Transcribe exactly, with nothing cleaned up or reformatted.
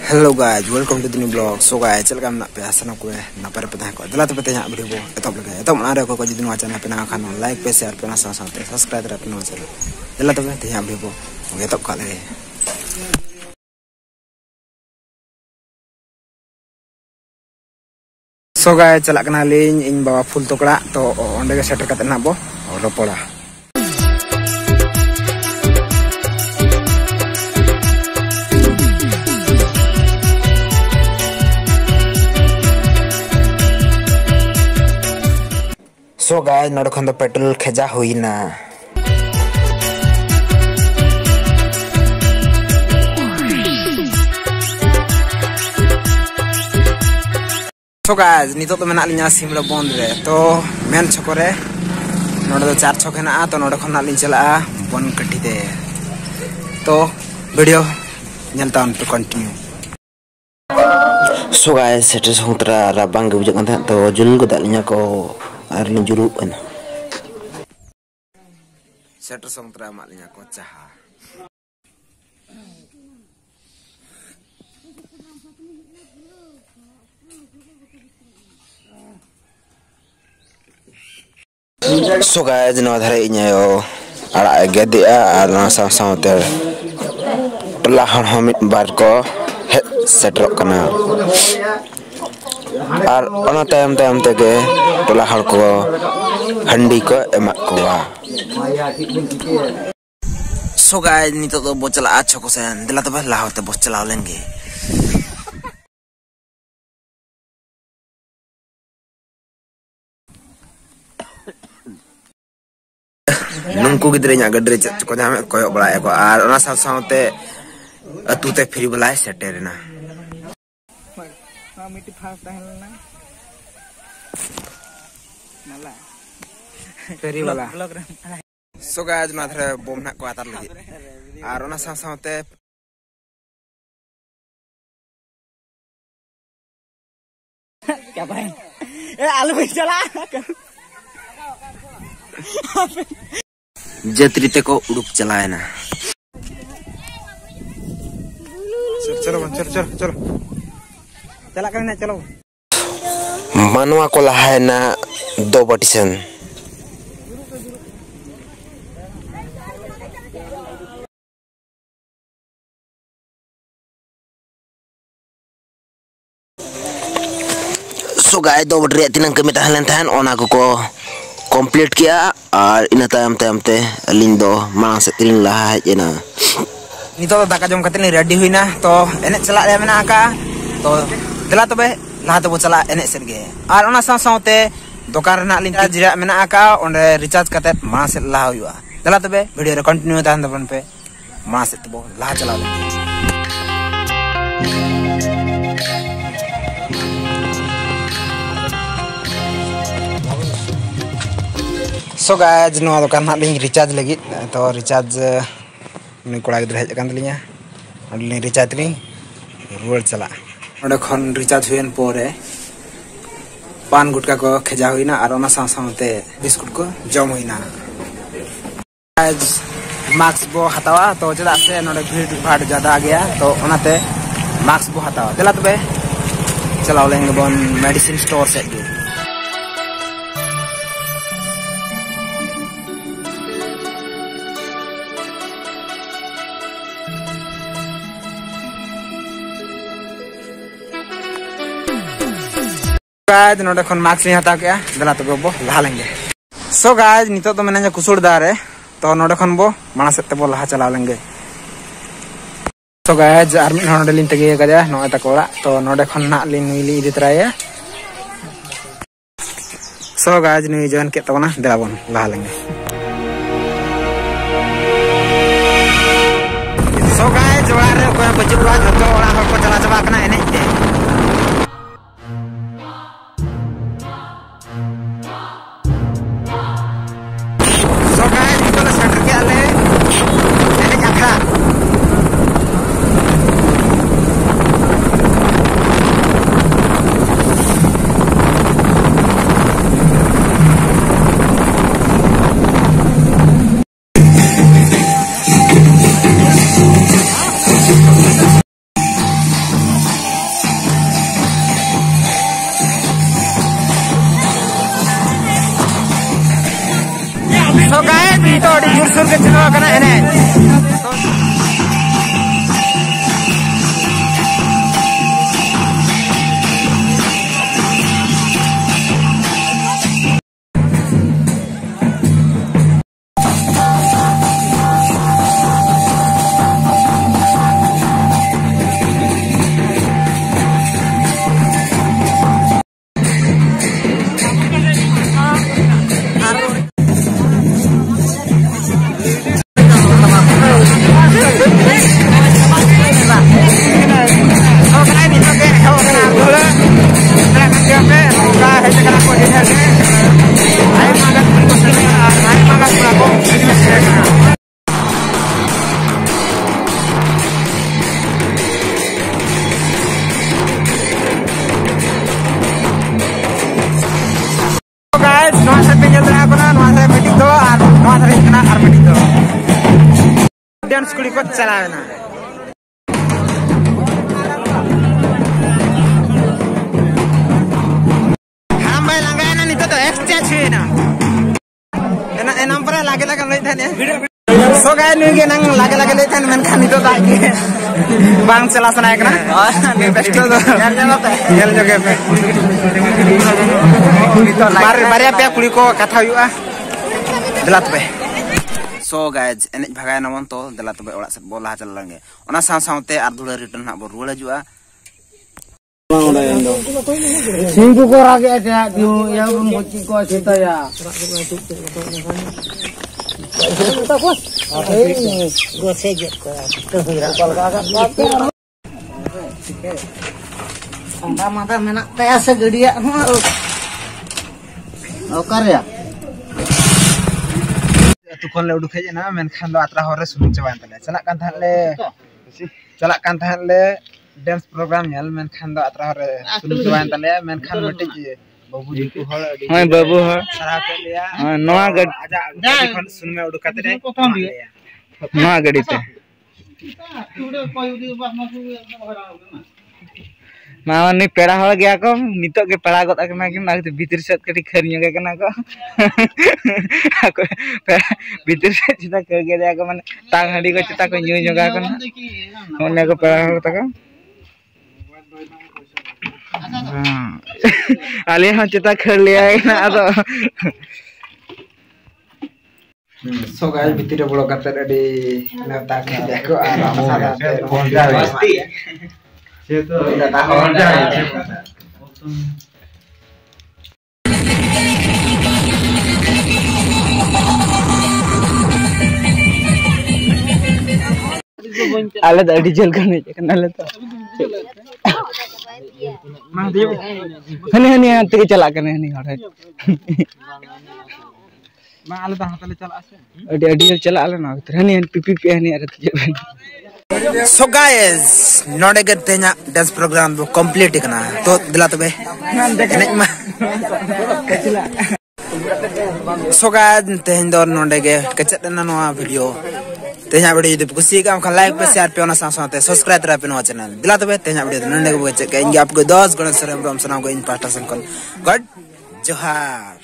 Hello guys, welcome to the new vlog. So guys, chal kam nak pe asana ko na par pe ko dala to pe nya video ko etop lage etop na re ko ko jidin wacha na pe na kan like pe share pe na sa sa te subscribe ra pe no chalo dala to pe nya video ko etop ka lage. So guys, chalak kana lin ing bawa full tokla to onde ge setter kate na bo ropola. So guys, node khon do petrol kheja hoina. So guys, nito to mena linya simla bond re. To men chokore node do char chok hena to node khon na lin chala bon katti te. To video nyalta on to continue. So guys, setter sontra rabang ge bujak kan to jul ko dak linya ko arlin juru kan. Setter sontra mak linya ko caha. So guys, no dhare inya yo ara gede a ara sa sa te pela hamit bar ko setter kana ar ona time time te ge pela hal ko handi ko emak ko. So guys, nito to bo chala acha ko sen dila to la hote bo chala lenge. Nungku gidre nya gadre chat ko jame koyo bala ko ar ona sa sa te atu te free bala setter na. Ha miti fast tahelna. Nala. Free bala. So guys, na thre bom na ko atar lagi. Ar ona sa sa te क्या भाई ए आलू भी चला जतरीते को उड़ुक चलाए ना. चलो चलो चलो चलो चला करना चलो. मानवा को लहाए ना दो बटिसन. So guys, दो बटरी तीन कमी ताहलन थान ओना को को कंप्लीट किया और इन तायम तायम ते अलिन दो मांग से तीन लहा है ना. नितो दाका जम कते नि रेडी हुइना तो एने चला रे मेना का तो दला तबे लहा तबो चला एने सेन गे और ओना साव सावते दुकान रना लिन जिरा मेना का ओंडे रिचार्ज कते मांग से लहा हुआ दला तबे वीडियो रे कंटिन्यू ताहन दबन पे मांग से तबो लहा चला ले. So guys, no dukan nak link recharge lagi to recharge ni kola gidra hej kan linya link recharge ni rual chala onde khon recharge huyen pore pan gutka ko kheja hoina ar ona sa samte biscuit ko jom hoina. Guys, max bo hatawa to jada se node bhid bhad jada a gaya to onate max bo hatawa dela tobe chalao lenge bon medicine store se ge. Guys, नोडे खन marks नहीं हटा क्या दला तो बो लहा लेंगे. So guys, नितो तो मैंने कुसुड़ दार है तो नोडे खन बो माना सकते बो लहा चला लेंगे. So guys, आर्मी नोडे लिन तगे कजा नोए तकोड़ा तो नोडे खन ना लिन मिली इधर राये. So guys, नी जॉइन के तो ना दला बोन लहा लेंगे. So guys, जोड़ा रे कोई बच्चों का जो तो वाला हर को चला चला करना है नहीं. भी तो जुरसुर के चलो करना है ना डांस कुड़ी को चलाना हम भाई लंगाए ना नहीं तो एक्सचेंज हुई ना एना एनाम पर लागे लागे ले था ने सो गाय नु के नंग लागे लागे ले था मन खानी तो दागी बांग चला सना एक ना ने बेस्ट तो खेल जगह पे बार बारिया पे कुड़ी को कथा हुआ दिलात पे सो गाइज एनेज भागाय नमन तो दला तबे ओड़ा से बोला चल लंगे ओना साव सावते आर धुला रिटर्न ना बो रुला जुआ सिंगु को रागे आते दिउ या मोची को सेता या ता को ए गोसे जे को तो हिरा कल का अंदा माता मेना तया से गडिया ओकर या तुखन ले उडुक हेजना मेनखान दो आत्रा हरे सुनु चबान तले चला कान थाले चला कान थाले डांस प्रोग्राम नेल मेनखान दो आत्रा हरे सुनु चबान तले मेनखान मटे बाबू जी को हळ हाय बाबू हळ सरा के लिया हां नवा गड आजा खन सुनु में उडुक काते नवा गडी ते मावनी पेड़ा हळ गया को नितो के पेड़ा गत अकना कि ना भीतर से कटी खरियो के कना को भीतर से चिता कर गया को माने टांग हडी को चिता को न्यू जगा को ओने को पेड़ा हळ तक हां आले हम चिता खर लिया ना तो सो गाइस भीतर बड़ो कते रेडी नेता के देखो आराम सादा फोन जा मस्ती ये तो दादा हो जाए आले तो डीजल करने के नाले तो महादेव हने हने अंत के चला करने हने हड़े मा आले तो हाथ ले चला से अडी डीजल चला आले ना हने पीपी पे हने अरे सो गाइस नोडे के तेना डांस प्रोग्राम दो कंप्लीट करना तो दिला तबे सो गाइस तेन दो नोडे के कचतना नोआ वीडियो तेना वीडियो जदि कुसी का हम लाइक पे शेयर पे ओना साथ सब्सक्राइब करा पे नो चैनल दिला तबे तेना वीडियो नोडे के बचे के आपको दस गण सरम राम सना को इन पाटा संकल गॉड जोहार।